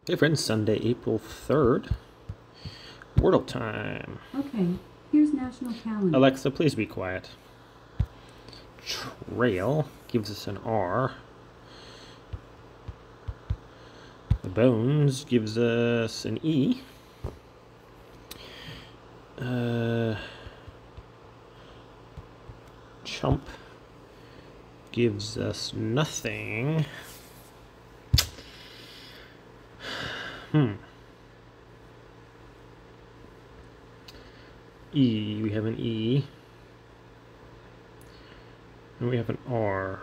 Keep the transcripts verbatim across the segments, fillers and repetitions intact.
Hey friends, Sunday, April third. Wordle time. Okay, here's national calendar. Alexa, please be quiet. Trail gives us an R. The bones gives us an E. Uh, chump gives us nothing. Hmm. E, we have an E. And we have an R.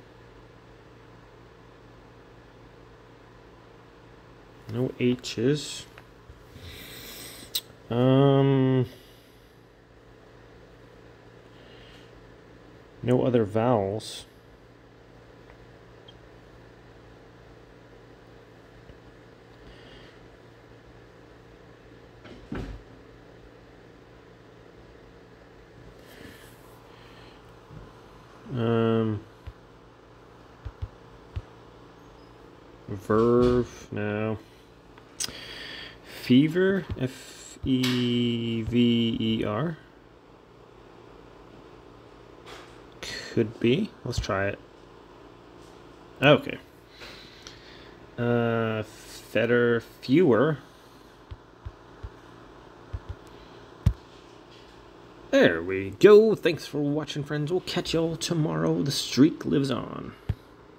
No H's. Um, no other vowels. Um, verve, no. Fever, F E V E R. Could be. Let's try it. Okay. Uh, fetter, fewer. There we go. Thanks for watching, friends. We'll catch y'all tomorrow. The streak lives on.